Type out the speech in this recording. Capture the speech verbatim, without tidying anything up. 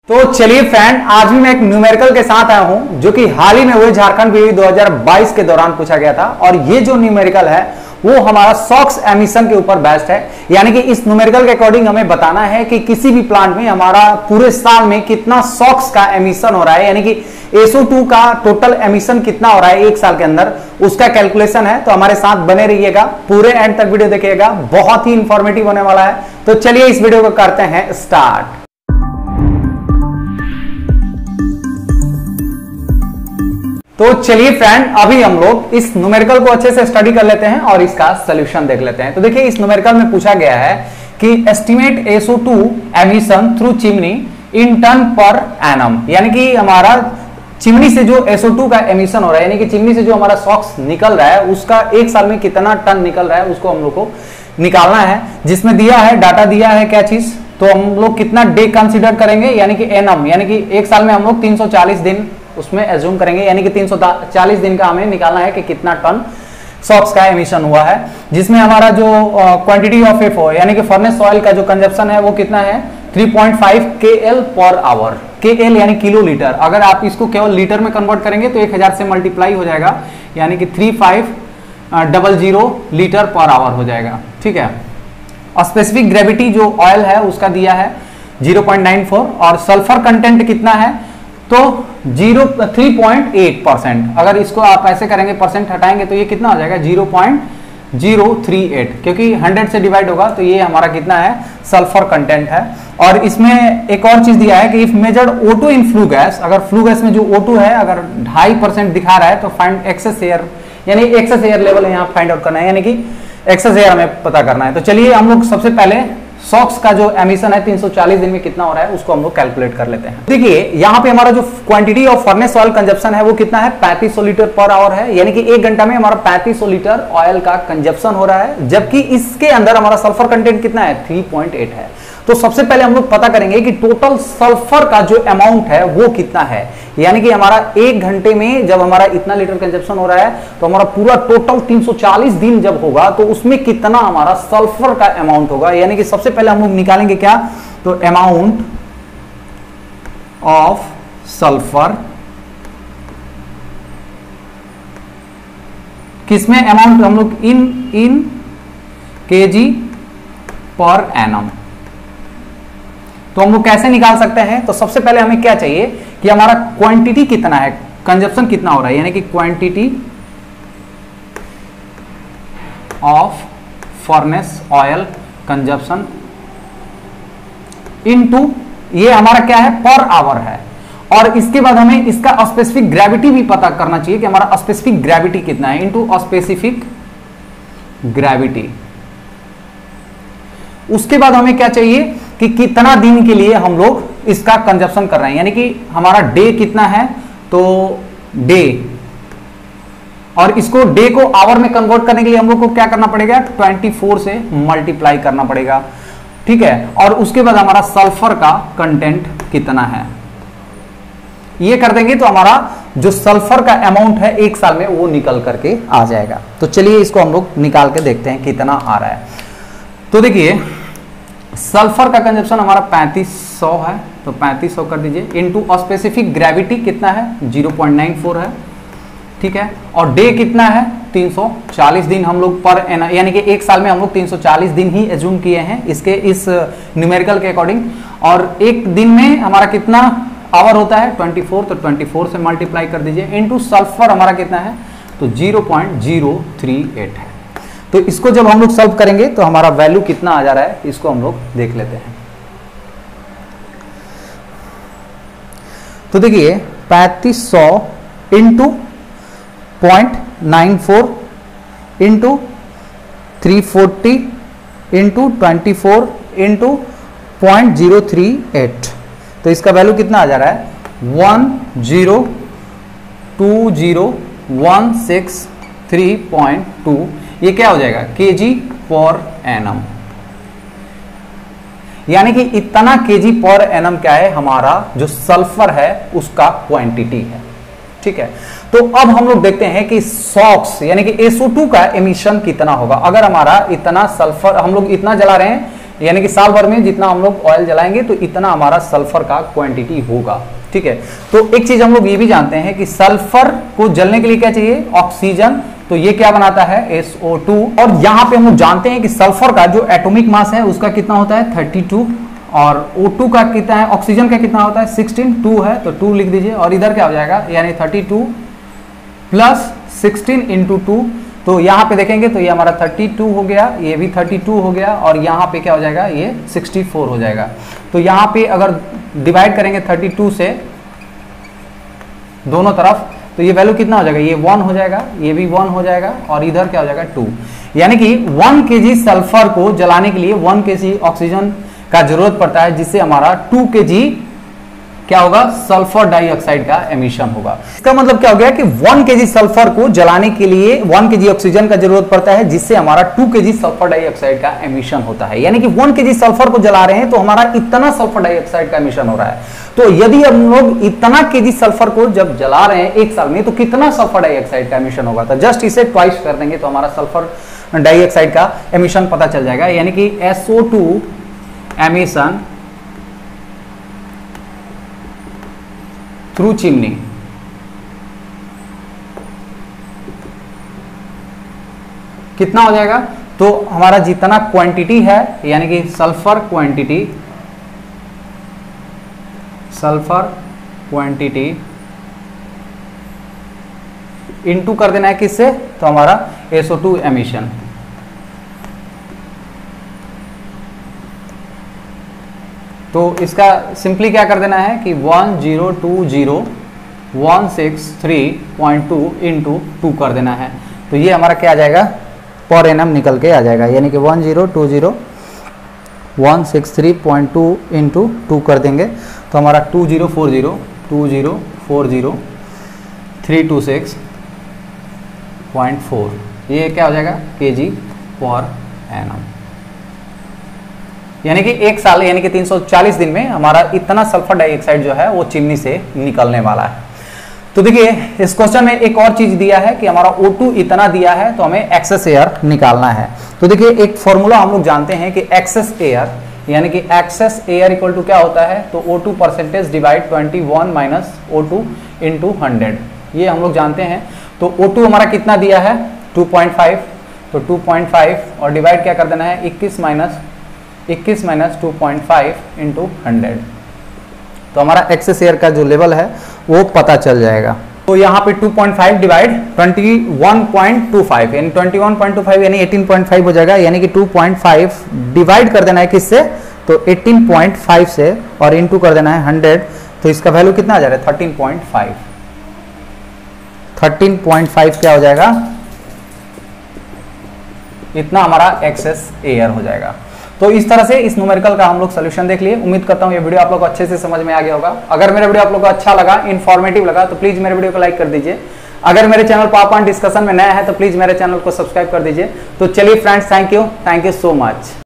तो चलिए फ्रेंड, आज भी मैं एक न्यूमेरिकल के साथ आया हूं जो कि हाल ही में हुए झारखंड पीवी दो हज़ार बाईस के दौरान पूछा गया था। और ये जो न्यूमेरिकल है वो हमारा सॉक्स एमिशन के ऊपर बेस्ड है। यानी कि इस न्यूमेरिकल के अकॉर्डिंग हमें बताना है कि किसी भी प्लांट में हमारा पूरे साल में कितना सॉक्स का एमिशन हो रहा है, यानी कि एस ओ टू का टोटल एमिशन कितना हो रहा है एक साल के अंदर, उसका कैलकुलेशन है। तो हमारे साथ बने रहिएगा, पूरे एंड तक वीडियो देखिएगा, बहुत ही इंफॉर्मेटिव होने वाला है। तो चलिए इस वीडियो को करते हैं स्टार्ट। तो चलिए फ्रेंड, अभी हम लोग इस न्यूमेरिकल को अच्छे से स्टडी कर लेते हैं और इसका सॉल्यूशन देख लेते हैं। तो देखिए, इस न्यूमेरिकल में पूछा गया है कि estimate S O two emission through chimney in ton per annum, यानी कि हमारा चिमनी से जो एस ओ टू का एमिशन हो रहा है, यानी कि चिमनी से जो हमारा सॉक्स निकल रहा है उसका एक साल में कितना टन निकल रहा है उसको हम लोग को निकालना है। जिसमें दिया है, डाटा दिया है क्या चीज, तो हम लोग कितना डे कंसिडर करेंगे, यानी कि एनम, यानी कि एक साल में हम लोग तीन सौ चालीस दिन उसमें एज्यूम करेंगे, यानी कि तीन सौ चालीस दिन का हमें निकालना है कि कितना टन सॉक्स का एमिशन हुआ है। जिसमें हमारा जो क्वांटिटी ऑफ एफ ओ यानी कि फर्नेस ऑयल का जो कंजप्शन है वो कितना है, तीन पॉइंट पाँच के एल पर आवर। के एल यानी किलो लीटर, अगर आप इसको केवल लीटर में कन्वर्ट करेंगे तो एक हजार से मल्टीप्लाई हो जाएगा, यानी कि three five double zero litre per hour हो जाएगा। ठीक है। स्पेसिफिक ग्रेविटी जो ऑयल है उसका दिया है जीरो पॉइंट नाइन फोर, और सल्फर कंटेंट कितना है तो zero three point eight percent. अगर इसको आप ऐसे करेंगे, परसेंट हटाएंगे तो ये कितना हो जाएगा, zero point zero three eight, क्योंकि हंड्रेड से डिवाइड होगा तो ये हमारा कितना है, सल्फर कंटेंट है। और इसमें एक और चीज दिया है कि if measured O two in flue gas, अगर फ्लू गैस में जो ओ टू है अगर ढाई परसेंट दिखा रहा है तो फाइंड एक्सेस एयर, यानी एक्सेस एयर लेवल यहाँ फाइंड आउट करना है, यानी कि एक्सेस एयर हमें पता करना है। तो चलिए हम लोग सबसे पहले सॉक्स का जो एमिशन है तीन सौ चालीस दिन में कितना हो रहा है उसको हम लोग कैलकुलेट कर लेते हैं। देखिए यहाँ पे हमारा जो quantity of furnace oil consumption है वो कितना है, पैंतीस सौ लीटर पर आवर है, यानी कि एक घंटा में हमारा पैंतीस सौ लीटर ऑयल का कंजप्शन हो रहा है। जबकि इसके अंदर हमारा सल्फर कंटेंट कितना है, तीन पॉइंट आठ है। तो सबसे पहले हम लोग पता करेंगे कि टोटल सल्फर का जो अमाउंट है वो कितना है, यानी कि हमारा एक घंटे में जब हमारा इतना लीटर कंजप्शन हो रहा है तो हमारा पूरा टोटल तीन सौ चालीस दिन जब होगा तो उसमें कितना हमारा सल्फर का अमाउंट होगा। यानी कि सबसे पहले हम लोग निकालेंगे क्या, तो अमाउंट ऑफ सल्फर, किसमें अमाउंट हम लोग इन इन केजी पर एनम। तो हम लोग कैसे निकाल सकते हैं, तो सबसे पहले हमें क्या चाहिए कि हमारा क्वांटिटी कितना है, कंजप्शन कितना हो रहा है, यानी कि quantity of furnace oil consumption into, ये हमारा क्या है, पर आवर है। और इसके बाद हमें इसका स्पेसिफिक ग्रेविटी भी पता करना चाहिए कि हमारा स्पेसिफिक ग्रेविटी कितना है, इनटू स्पेसिफिक ग्रेविटी। उसके बाद हमें क्या चाहिए कि कितना दिन के लिए हम लोग इसका कंजप्शन कर रहे हैं, यानी कि हमारा डे कितना है, तो डे, और इसको डे को आवर में कन्वर्ट करने के लिए हम लोग को क्या करना पड़ेगा, चौबीस से मल्टीप्लाई करना पड़ेगा। ठीक है। और उसके बाद हमारा सल्फर का कंटेंट कितना है, ये कर देंगे तो हमारा जो सल्फर का अमाउंट है एक साल में वो निकल करके आ जाएगा। तो चलिए इसको हम लोग निकाल के देखते हैं कितना आ रहा है। तो देखिए, सल्फर का कंजप्शन हमारा पैंतीस सौ है, तो पैंतीस सौ कर दीजिए, इनटू स्पेसिफिक ग्रेविटी कितना है, जीरो पॉइंट नाइन फोर है। ठीक है। और डे कितना है, तीन सौ चालीस दिन हम लोग पर, यानी कि एक साल में हम लोग तीन सौ चालीस दिन ही एज्यूम किए हैं इसके इस न्यूमेरिकल के अकॉर्डिंग। और एक दिन में हमारा कितना आवर होता है, चौबीस, तो चौबीस से मल्टीप्लाई कर दीजिए, इनटू सल्फर हमारा कितना है, तो zero point zero three eight है। तो इसको जब हम लोग सॉल्व करेंगे तो हमारा वैल्यू कितना आ जा रहा है इसको हम लोग देख लेते हैं। तो देखिए, पैंतीस सौ into point nine four into three forty into twenty four into point zero three eight, तो इसका वैल्यू कितना आ जा रहा है, one zero two zero one six three point two. ये क्या हो जाएगा, केजी पर एनम, यानी कि इतना केजी पर एनम क्या है, हमारा जो सल्फर है उसका क्वांटिटी है। ठीक है। तो अब हम लोग देखते हैं कि सॉक्स यानी कि एस ओ टू का एमिशन कितना होगा। अगर हमारा इतना सल्फर हम लोग इतना जला रहे हैं यानी कि साल भर में जितना हम लोग ऑयल जलाएंगे तो इतना हमारा सल्फर का क्वांटिटी होगा। ठीक है, तो एक चीज हम लोग ये भी जानते हैं कि सल्फर को जलने के लिए क्या चाहिए, ऑक्सीजन। तो ये क्या बनाता है, एस ओ टू। और यहां पे हम लोग जानते हैं कि सल्फर का जो एटॉमिक मास है उसका कितना होता है, थर्टी टू, और O टू का कितना है, ऑक्सीजन का कितना होता है, सिक्सटीन, टू है तो टू लिख दीजिए। और इधर क्या हो जाएगा, यानी thirty two plus sixteen into two, तो यहां पे देखेंगे तो ये हमारा थर्टी टू हो गया, ये भी थर्टी टू हो गया, और यहां पे क्या हो जाएगा, ये सिक्सटी फोर हो जाएगा। तो यहां पे अगर डिवाइड करेंगे थर्टी टू से दोनों तरफ तो ये वैल्यू कितना हो जाएगा, ये वन हो जाएगा, ये भी वन हो जाएगा, और इधर क्या हो जाएगा, टू। यानी कि वन केजी सल्फर को जलाने के लिए वन केजी ऑक्सीजन का जरूरत पड़ता है, जिससे हमारा टू केजी क्या होगा, सल्फर डाइऑक्साइड का एमिशन होगा। इसका मतलब क्या हो गया कि वन केजी सल्फर को जलाने के लिए वन केजी ऑक्सीजन का जरूरत पड़ता है, जिससे हमारा टू केजी सल्फर डाइऑक्साइड का एमिशन होता है। यानी कि वन केजी सल्फर को जला रहे हैं तो हमारा इतना सल्फर डाइऑक्साइड का एमिशन हो रहा है। तो यदि हम लोग इतना केजी सल्फर को जब जला रहे हैं एक साल में, तो कितना सल्फर डाइऑक्साइड का एमिशन होगा। तो जस्ट इसे ट्वाइस कर देंगे तो हमारा सल्फर डाइऑक्साइड का एमिशन पता चल जाएगा। यानी कि S O two emission through chimney कितना हो जाएगा, तो हमारा जितना क्वांटिटी है, यानी कि sulphur quantity, sulphur quantity into कर देना है किससे, तो हमारा एस ओ टू एमिशन। तो इसका सिंपली क्या कर देना है कि one zero two zero one six three point two into two कर देना है। तो ये हमारा क्या आ जाएगा, पर एनम निकल के आ जाएगा। यानी कि one zero two zero one six three point two into two कर देंगे तो हमारा two zero four zero two zero four zero three two six point four, ये क्या हो जाएगा, के जी पर एनम। यानी कि एक साल यानी कि तीन सौ चालीस दिन में हमारा इतना सल्फर डाइऑक्साइड जो है वो चिमनी से निकलने वाला है। तो देखिए इस क्वेश्चन में एक और चीज दिया है कि हमारा O टू इतना दिया है तो हमें एक्सेस एयर निकालना है। तो देखिए एक फॉर्मूला हम लोग जानते हैं कि एक्सेस एयर यानी कि एक्सेस एयर इक्वल टू क्या होता है, तो O two percentage divide twenty one minus O two into hundred, ये हम लोग जानते हैं। तो O टू हमारा कितना दिया है, टू पॉइंट फाइव, तो टू पॉइंट फाइव और डिवाइड क्या कर देना है, इक्कीस माइनस इक्कीस minus two point five into hundred, तो हमारा एक्सेस एयर का जो लेवल है वो पता चल जाएगा। तो यहाँ पे two point five divide twenty one point two five यानी twenty one point two five यानी एटीन पॉइंट फाइव हो जाएगा। यानी कि टू पॉइंट फाइव डिवाइड कर देना है किससे, तो एटीन पॉइंट फाइव से, और इनटू कर देना है हंड्रेड, तो इसका वैल्यू कितना आ जाएगा, thirteen point five. Thirteen point five क्या हो जाएगा, इतना हमारा एक्सेस एयर हो जाएगा। तो इस तरह से इस न्यूमेरिकल का हम लोग सोल्यूशन देख लिए। उम्मीद करता हूं ये वीडियो आप लोग को अच्छे से समझ में आ गया होगा। अगर मेरा वीडियो आप लोग को अच्छा लगा, इन्फॉर्मेटिव लगा, तो प्लीज मेरे वीडियो को लाइक कर दीजिए। अगर मेरे चैनल पावर पॉइंट डिस्कशन में नया है तो प्लीज मेरे चैनल को सब्सक्राइब कर दीजिए। तो चलिए friends, thank you thank you so much.